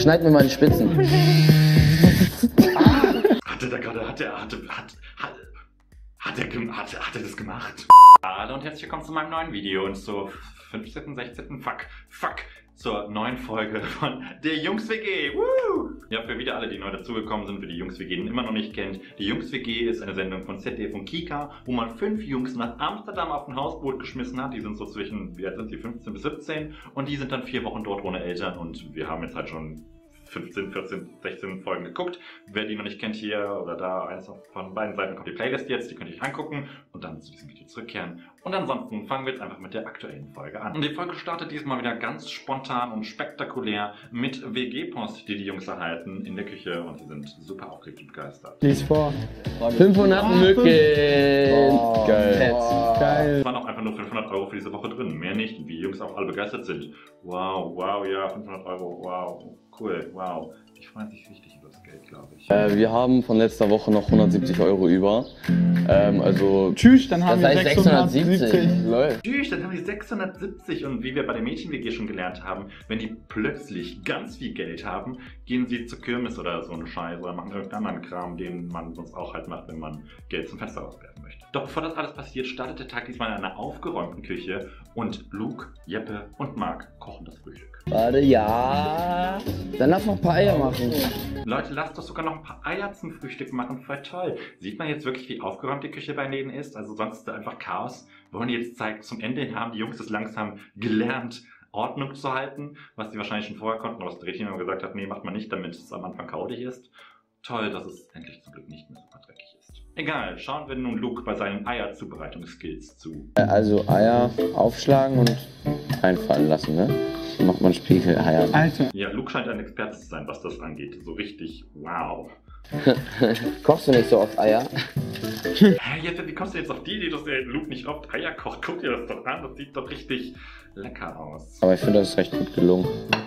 Schneid mir mal die Spitzen. Hat er das gemacht? Hallo und herzlich willkommen zu meinem neuen Video und zur 15., 16., zur neuen Folge von der Jungs-WG. Woo! Ja, für wieder alle, die neu dazugekommen sind, für die Jungs-WG immer noch nicht kennt. Die Jungs-WG ist eine Sendung von ZDF und Kika, wo man 5 Jungs nach Amsterdam auf ein Hausboot geschmissen hat. Die sind so zwischen, wie alt sind sie, 15 bis 17 und die sind dann 4 Wochen dort ohne Eltern und wir haben jetzt halt schon 15, 14, 16 Folgen geguckt. Wer die noch nicht kennt, hier oder da, eins von beiden Seiten kommt die Playlist jetzt, die könnt ihr euch angucken und dann zu diesem Video zurückkehren. Und ansonsten fangen wir jetzt einfach mit der aktuellen Folge an. Und die Folge startet diesmal wieder ganz spontan und spektakulär mit WG-Post, die Jungs erhalten in der Küche und sie sind super aufgeregt und begeistert. Lies vor. 500 Mücken. Geil. Geil. Es waren auch einfach nur 500 € für diese Woche drin, mehr nicht, wie die Jungs auch alle begeistert sind. Wow, wow, ja, 500 €, wow. Cool, wow. Die freuen sich richtig über das Geld, glaube ich. Wir haben von letzter Woche noch 170 € über. Also. Tschüss, dann haben wir 670. Lol. Tschüss, dann haben wir 670 und wie wir bei der Mädchen-WG schon gelernt haben, wenn die plötzlich ganz viel Geld haben, gehen sie zur Kirmes oder so eine Scheiße oder machen irgendeinen anderen Kram, den man sonst auch halt macht, wenn man Geld zum Fenster rauswerfen möchte. Doch bevor das alles passiert, startet der Tag diesmal in einer aufgeräumten Küche und Luke, Jeppe und Marc kochen das Frühstück. Warte, ja. Dann lass noch ein paar Eier machen. Leute, lasst doch sogar noch ein paar Eier zum Frühstück machen, voll toll. Sieht man jetzt wirklich, wie aufgeräumt die Küche bei denen ist? Also sonst ist da einfach Chaos. Wollen die jetzt zeigen, zum Ende haben die Jungs es langsam gelernt, Ordnung zu halten, was sie wahrscheinlich schon vorher konnten, aber das Drehtchen immer gesagt hat, nee, macht man nicht, damit es am Anfang chaotisch ist. Toll, dass es endlich zum Glück nicht mehr super dreckig ist. Egal, schauen wir nun Luke bei seinen Eierzubereitungsskills zu. Also Eier aufschlagen und einfallen lassen, ne? Dann macht man Spiegeleier. Alter. Ja, Luke scheint ein Experte zu sein, was das angeht. So richtig, wow. Kochst du nicht so oft Eier? Hä, Jeppe, wie kommst du jetzt auf die Idee, dass der Luke nicht oft Eier kocht? Guck dir das doch an, das sieht doch richtig lecker aus. Aber ich finde, das ist recht gut gelungen.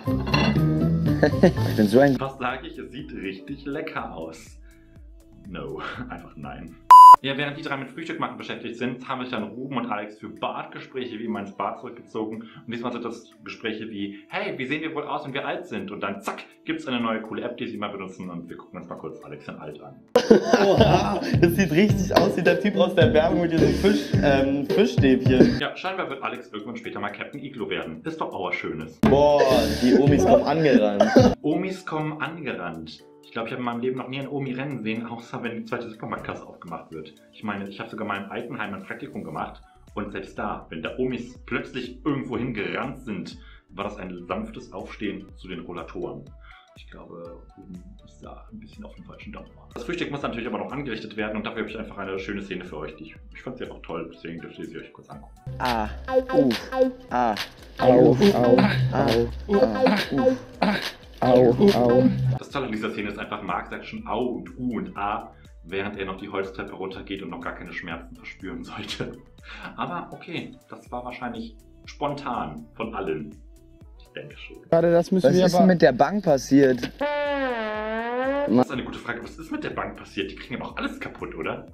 Ich bin so ein... Was sage ich? Es sieht richtig lecker aus. No, einfach nein. Ja, während die drei mit Frühstück machen beschäftigt sind, haben sich dann Ruben und Alex für Badgespräche wie immer ins Bad zurückgezogen. Und diesmal sind das Gespräche wie, hey, wie sehen wir wohl aus, wenn wir alt sind? Und dann zack, gibt es eine neue coole App, die sie mal benutzen und wir gucken uns mal kurz Alex in alt an. Oha, das sieht richtig aus wie der Typ aus der Werbung mit diesen Fischstäbchen. Ja, scheinbar wird Alex irgendwann später mal Captain Iglo werden. Ist doch auch was Schönes. Boah, die Omis kommen angerannt. Omis kommen angerannt. Ich glaube, ich habe in meinem Leben noch nie ein Omi rennen sehen, außer wenn die zweite Supermarktkasse aufgemacht wird. Ich meine, ich habe sogar mal im Altenheim ein Praktikum gemacht und selbst da, wenn da Omis plötzlich irgendwo hingerannt sind, war das ein sanftes Aufstehen zu den Rollatoren. Ich glaube, Ruben ist da ein bisschen auf dem falschen Dampf. Das Frühstück muss natürlich aber noch angerichtet werden und dafür habe ich einfach eine schöne Szene für euch. Ich fand sie einfach toll, deswegen dürft ihr sie euch kurz angucken. Ah, ah, au, au, au, au, au. Das Tolle an dieser Szene ist einfach, Marc sagt schon Au und U und A, während er noch die Holztreppe runtergeht und noch gar keine Schmerzen verspüren sollte. Aber okay, das war wahrscheinlich spontan von allen. Ich denke schon. Warte, das müssen Was wir ist aber... denn mit der Bank passiert? Das ist eine gute Frage. Was ist mit der Bank passiert? Die kriegen ja doch alles kaputt, oder?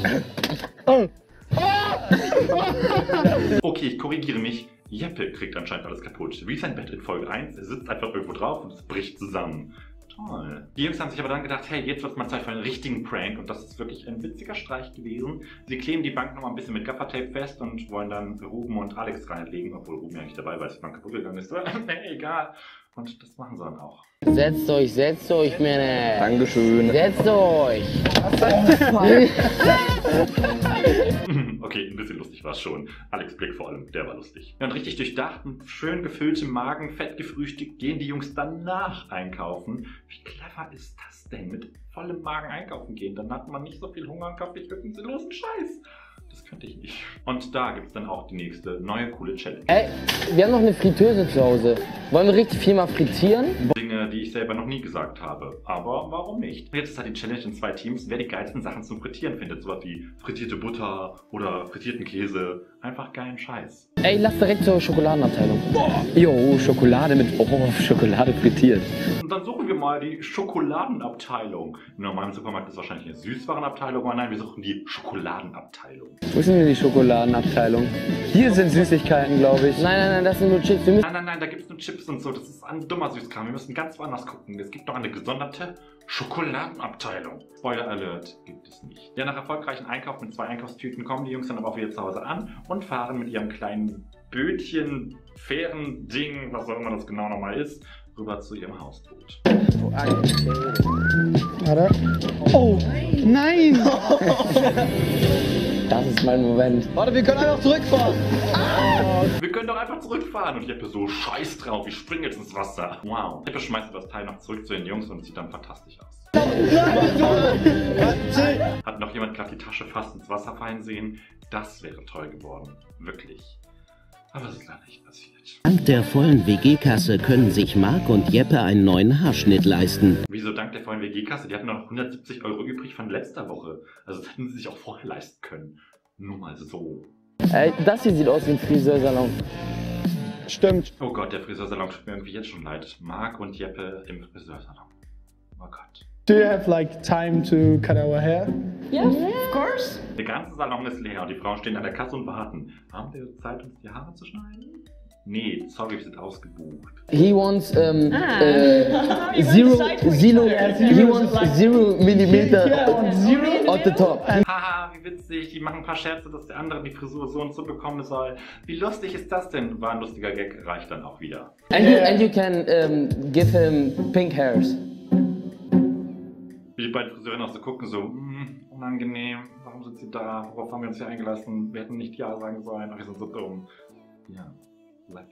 Okay, ich korrigiere mich. Jeppe kriegt anscheinend alles kaputt. Wie sein Bett in Folge 1. Er sitzt einfach irgendwo drauf und es bricht zusammen. Toll. Die Jungs haben sich aber dann gedacht, hey, jetzt wird es mal Zeit für einen richtigen Prank. Und das ist wirklich ein witziger Streich gewesen. Sie kleben die Bank nochmal ein bisschen mit Gaffertape fest und wollen dann Ruben und Alex reinlegen. Obwohl Ruben ja nicht dabei war, als die Bank kaputt gegangen ist. Nee, egal. Und das machen sie dann auch. Setzt euch, Männer. Dankeschön. Setzt euch. Okay, ein bisschen lustig war es schon. Alex Blick vor allem, der war lustig. Ja, und richtig durchdacht und schön gefüllte Magen, fett gefrühstückt, gehen die Jungs danach einkaufen. Wie clever ist das denn? Mit vollem Magen einkaufen gehen, dann hat man nicht so viel Hunger und kauft nicht irgendeinen sinnlosen Scheiß. Das könnte ich nicht. Und da gibt es dann auch die nächste neue coole Challenge. Ey, wir haben noch eine Fritteuse zu Hause. Wollen wir richtig viel mal frittieren? Dinge, die ich selber noch nie gesagt habe. Aber warum nicht? Jetzt ist halt die Challenge in 2 Teams, wer die geilsten Sachen zum Frittieren findet. Sowas wie frittierte Butter oder frittierten Käse. Einfach geilen Scheiß. Ey, lass direkt zur Schokoladenabteilung. Jo, Schokolade mit... Oh, Schokolade frittiert. Und dann suchen wir mal die Schokoladenabteilung. Im normalen Supermarkt ist wahrscheinlich eine Süßwarenabteilung, aber nein, wir suchen die Schokoladenabteilung. Wo ist denn die Schokoladenabteilung? Hier sind Süßigkeiten, glaube ich. Nein, das sind nur Chips. Wir müssen Nein, da gibt es nur Chips und so. Das ist ein dummer Süßkram. Wir müssen ganz woanders gucken. Es gibt noch eine gesonderte Schokoladenabteilung. Spoiler Alert gibt es nicht. Ja, nach erfolgreichen Einkauf mit 2 Einkaufstüten kommen die Jungs dann aber auch wieder zu Hause an und fahren mit ihrem kleinen Bötchen, Fährending, was auch immer das genau nochmal ist, rüber zu ihrem Hausboot. Warte. Oh, nein! Das ist mein Moment. Warte, wir können einfach zurückfahren. Wir können doch einfach zurückfahren. Und Jeppe so, scheiß drauf, ich springe jetzt ins Wasser. Wow. Jeppe schmeißt das Teil noch zurück zu den Jungs und sieht dann fantastisch aus. Hat noch jemand gerade die Tasche fast ins Wasser fallen sehen? Das wäre toll geworden. Wirklich. Aber es ist leider nicht passiert. Dank der vollen WG-Kasse können sich Marc und Jeppe einen neuen Haarschnitt leisten. Wieso dank der vollen WG-Kasse? Die hatten noch 170 € übrig von letzter Woche. Also das hätten sie sich auch vorher leisten können. Nur mal so. Ey, das hier sieht aus wie ein Friseursalon. Stimmt. Oh Gott, der Friseursalon tut mir irgendwie jetzt schon leid. Marc und Jeppe im Friseursalon. Oh Gott. Do you have like time to cut our hair? Yeah, of course. Der ganze Salon ist leer und die Frauen stehen an der Kasse und warten. Haben wir Zeit, uns die Haare zu schneiden? Nee, sorry, wir sind ausgebucht. He wants zero millimeter on the top. Haha, wie witzig, die machen ein paar Scherze, dass der andere die Frisur so und so bekommen soll. Wie lustig ist das denn? War ein lustiger Gag, reicht dann auch wieder. And you can give him pink hairs. Wie die beiden Friseurinnen auch so gucken, so, unangenehm, warum sind sie da? Worauf haben wir uns hier eingelassen? Wir hätten nicht Ja sagen sollen, ach, wir sind so dumm. Ja, like.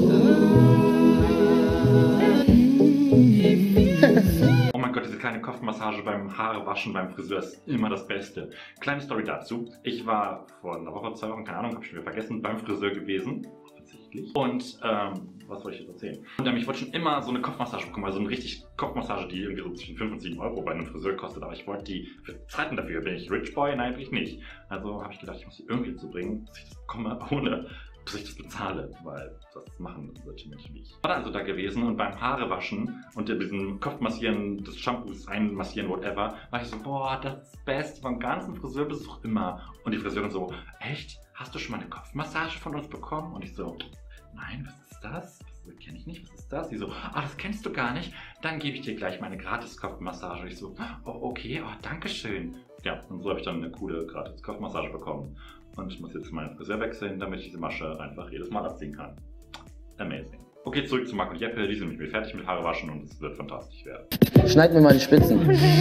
Oh mein Gott, diese kleine Kopfmassage beim Haarewaschen beim Friseur ist immer das Beste. Kleine Story dazu. Ich war vor einer Woche, 2 Wochen, keine Ahnung, hab ich schon wieder vergessen, beim Friseur gewesen. Offensichtlich. Und, was wollte ich jetzt erzählen? Und ich wollte schon immer so eine Kopfmassage bekommen, also eine richtig Kopfmassage, die irgendwie so zwischen 5 und 7 € bei einem Friseur kostet. Aber ich wollte die für Zeiten dafür. Bin ich Rich Boy? Nein, bin ich nicht. Also habe ich gedacht, ich muss die irgendwie zu bringen, dass ich das bekomme, ohne dass ich das bezahle, weil das machen solche Menschen wie ich. Ich war also da gewesen und beim Haarewaschen und diesem Kopfmassieren des Shampoos einmassieren, whatever, war ich so, boah, das ist das Beste beim ganzen Friseurbesuch immer. Und die Friseurin so, echt? Hast du schon mal eine Kopfmassage von uns bekommen? Und ich so, nein, was ist das? Das kenne ich nicht, was ist das? Die so, das kennst du gar nicht? Dann gebe ich dir gleich meine Gratis-Kopfmassage. Und ich so, oh, okay, danke schön. Ja, und so habe ich dann eine coole Gratis-Kopfmassage bekommen. Und ich muss jetzt meinen Friseur wechseln, damit ich diese Masche einfach jedes Mal abziehen kann. Amazing. Okay, zurück zu Marc und Jeppe. Die sind nämlich fertig mit Haare waschen und es wird fantastisch werden. Schneid mir mal die Spitzen.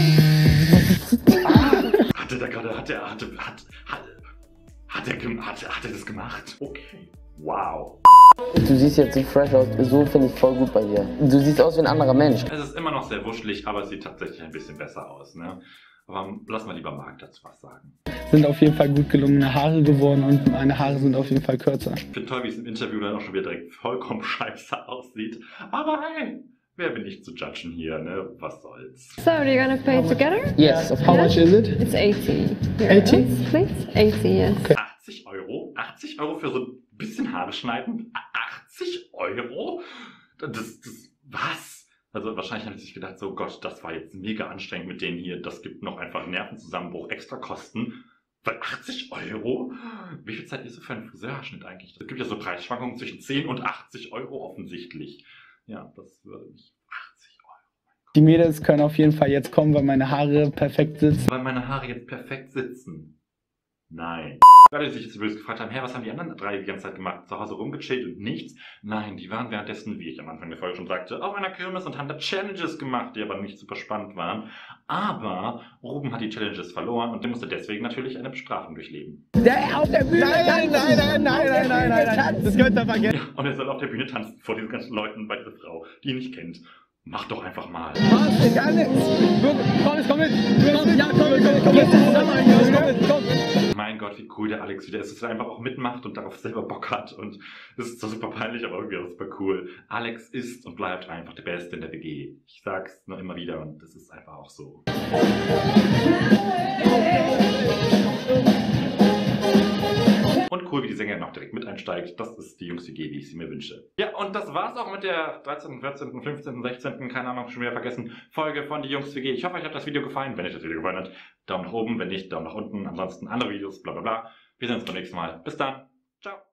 Hat er das gemacht? Okay. Wow. Du siehst jetzt so fresh aus. So finde ich voll gut bei dir. Du siehst aus wie ein anderer Mensch. Es ist immer noch sehr wuschelig, aber es sieht tatsächlich ein bisschen besser aus, ne? Aber lass mal lieber Marc dazu was sagen. Sind auf jeden Fall gut gelungene Haare geworden und meine Haare sind auf jeden Fall kürzer. Ich finde toll, wie es im Interview dann auch schon wieder direkt vollkommen scheiße aussieht. Aber hey, wer bin ich zu judgen hier, ne? Was soll's? So, are you gonna pay together? Yes, of How much is it? It's 80 euros, 80? please. 80, yes. Okay. 80 €? 80 € für so ein bisschen Haare schneiden? 80 €? Was? Also wahrscheinlich haben sie sich gedacht, so Gott, das war jetzt mega anstrengend mit denen hier, das gibt noch einfach Nervenzusammenbruch, extra Kosten. Weil 80 €? Wie viel Zeit ist so für einen Friseurhaarschnitt eigentlich? Es gibt ja so Preisschwankungen zwischen 10 und 80 € offensichtlich. Ja, das würde mich 80 €. Die Mädels können auf jeden Fall jetzt kommen, weil meine Haare perfekt sitzen. Weil meine Haare jetzt perfekt sitzen. Nein. Alle, die sich jetzt übrigens gefragt haben, was haben die anderen 3 die ganze Zeit gemacht? Zu Hause rumgechillt und nichts? Nein, die waren währenddessen, wie ich am Anfang der Folge schon sagte, auf einer Kirmes und haben da Challenges gemacht, die aber nicht super spannend waren. Aber Ruben hat die Challenges verloren und der musste deswegen natürlich eine Bestrafung durchleben. Der auf der Bühne! Nein! Das könnt ihr vergessen. Ja, und er soll auf der Bühne tanzen vor diesen ganzen Leuten bei dieser Frau, die ihn nicht kennt. Mach doch einfach mal. Was? Ich kann nichts! Komm mit! Komm! Mein Gott, wie cool der Alex wieder ist, dass er einfach auch mitmacht und darauf selber Bock hat. Und das ist zwar super peinlich, aber irgendwie auch super cool. Alex ist und bleibt einfach der Beste in der WG. Ich sag's nur immer wieder und das ist einfach auch so. Und cool, wie die Sängerin noch direkt mit einsteigt. Das ist die Jungs-WG, wie ich sie mir wünsche. Ja, und das war's auch mit der 13., 14., 15., 16., keine Ahnung, schon wieder vergessen, Folge von die Jungs-WG. Ich hoffe, euch hat das Video gefallen. Wenn euch das Video gefallen hat, Daumen nach oben. Wenn nicht, Daumen nach unten. Ansonsten andere Videos, bla bla bla. Wir sehen uns beim nächsten Mal. Bis dann. Ciao.